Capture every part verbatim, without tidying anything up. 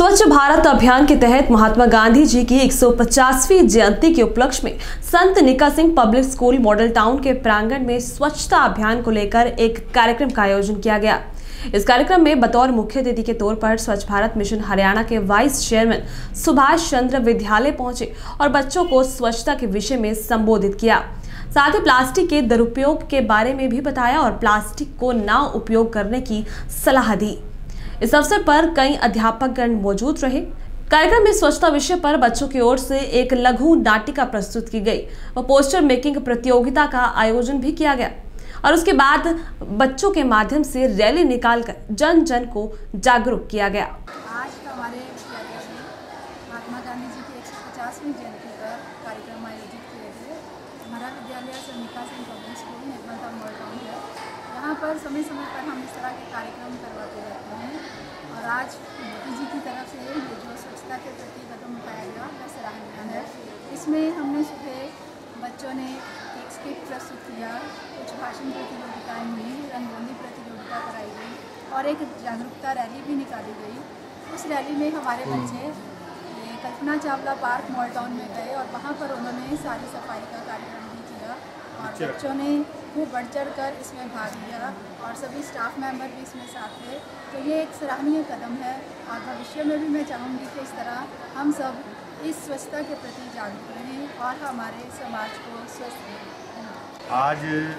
स्वच्छ भारत अभियान के तहत महात्मा गांधी जी की एक सौ पचासवीं जयंती के उपलक्ष्य में Sant Nikka Singh public school model town के प्रांगण में स्वच्छता अभियान को लेकर एक कार्यक्रम का आयोजन किया गया। इस कार्यक्रम में बतौर मुख्य अतिथि के तौर पर स्वच्छ भारत मिशन हरियाणा के वाइस चेयरमैन सुभाष चंद्र विद्यालय पहुंचे और बच्चों को स्वच्छता के विषय में संबोधित किया। साथ ही प्लास्टिक के दुरुपयोग के बारे में भी बताया और प्लास्टिक को ना उपयोग करने की सलाह दी। इस अवसर पर कई अध्यापकगण मौजूद रहे। कार्यक्रम में स्वच्छता विषय पर बच्चों की ओर से एक लघु नाटिका प्रस्तुत की गई और पोस्टर मेकिंग प्रतियोगिता का आयोजन भी किया गया और उसके बाद बच्चों के माध्यम से रैली निकालकर जन जन को जागरूक किया गया। आज हमारे विद्यालय में महात्मा गांधी जी की एक सौ पचासवीं जयंती पर कार्यक्रम आयोजित किए थे। हमारा विद्यालय Sant Nikka Singh public school Nirmal Dham model town है। यहाँ पर समय समय पर हम इस तरह के कार्यक्रम करवाते रहते हैं और आज मोदी जी की तरफ से ये जो स्वच्छता के प्रति कदम उठाया गया वह सराहनीय है। इसमें हमने सुबह बच्चों ने एक स्किट प्रस्तुत किया, कुछ भाषण प्रतियोगिताएँ हुई, रंगोली प्रतियोगिता कराई गई और एक जागरूकता रैली भी निकाली गई। उस रैली में हमारे बच्चे Kalpana Chawla park model town में गए और वहाँ पर उन्होंने सारी सफाई का कार्यक्रम भी किया और बच्चों ने खूब बढ़ चढ़ कर इसमें भाग लिया और सभी स्टाफ मेंबर भी इसमें साथ थे। तो ये एक सराहनीय कदम है और भविष्य में भी मैं चाहूँगी कि इस तरह हम सब इस स्वच्छता के प्रति जागरूक रहें और हमारे समाज को स्वस्थ रखें। आज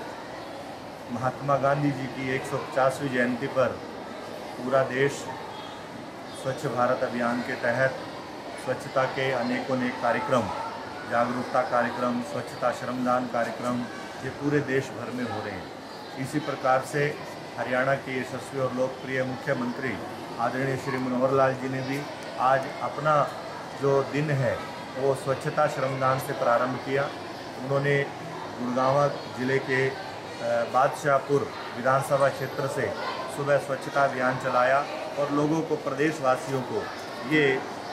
महात्मा गांधी जी की एक सौ पचासवीं जयंती पर पूरा देश स्वच्छ भारत अभियान के तहत स्वच्छता के अनेकों अनेक कार्यक्रम, जागरूकता कार्यक्रम, स्वच्छता श्रमदान कार्यक्रम ये पूरे देश भर में हो रहे हैं। इसी प्रकार से हरियाणा के यशस्वी और लोकप्रिय मुख्यमंत्री आदरणीय श्री मनोहर लाल जी ने भी आज अपना जो दिन है वो स्वच्छता श्रमदान से प्रारंभ किया। उन्होंने गुड़गांव जिले के बादशाहपुर विधानसभा क्षेत्र से सुबह स्वच्छता अभियान चलाया और लोगों को, प्रदेशवासियों को ये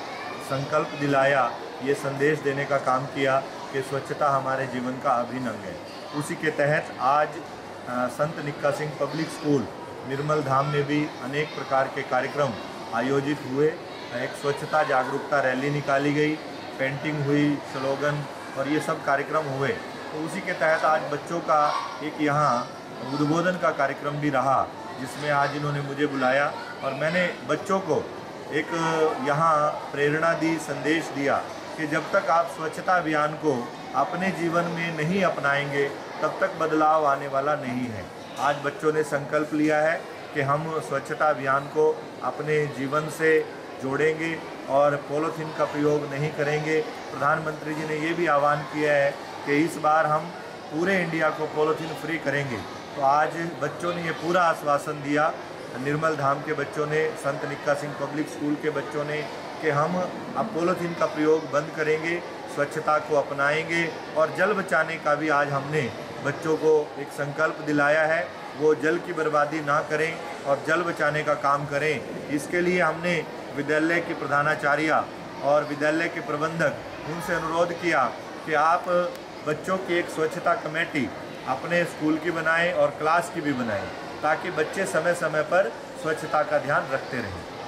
संकल्प दिलाया, ये संदेश देने का काम किया कि स्वच्छता हमारे जीवन का अभिन्न अंग है। उसी के तहत आज आ, संत निक्का सिंह पब्लिक स्कूल निर्मल धाम में भी अनेक प्रकार के कार्यक्रम आयोजित हुए। एक स्वच्छता जागरूकता रैली निकाली गई, पेंटिंग हुई, स्लोगन और ये सब कार्यक्रम हुए। तो उसी के तहत आज बच्चों का एक यहाँ उद्बोधन का कार्यक्रम भी रहा, जिसमें आज इन्होंने मुझे बुलाया और मैंने बच्चों को एक यहाँ प्रेरणा दी, संदेश दिया कि जब तक आप स्वच्छता अभियान को अपने जीवन में नहीं अपनाएंगे तब तक बदलाव आने वाला नहीं है। आज बच्चों ने संकल्प लिया है कि हम स्वच्छता अभियान को अपने जीवन से जोड़ेंगे और पॉलीथीन का प्रयोग नहीं करेंगे। प्रधानमंत्री जी ने ये भी आह्वान किया है कि इस बार हम पूरे इंडिया को पॉलीथीन फ्री करेंगे। तो आज बच्चों ने ये पूरा आश्वासन दिया, निर्मल धाम के बच्चों ने, संत निक्का सिंह पब्लिक स्कूल के बच्चों ने, कि हम अब पॉलीथीन का प्रयोग बंद करेंगे, स्वच्छता को अपनाएंगे और जल बचाने का भी आज हमने बच्चों को एक संकल्प दिलाया है। वो जल की बर्बादी ना करें और जल बचाने का काम करें। इसके लिए हमने विद्यालय की प्रधानाचार्य और विद्यालय के प्रबंधक उनसे अनुरोध किया कि आप बच्चों की एक स्वच्छता कमेटी अपने स्कूल की बनाएं और क्लास की भी बनाएं, ताकि बच्चे समय समय पर स्वच्छता का ध्यान रखते रहें।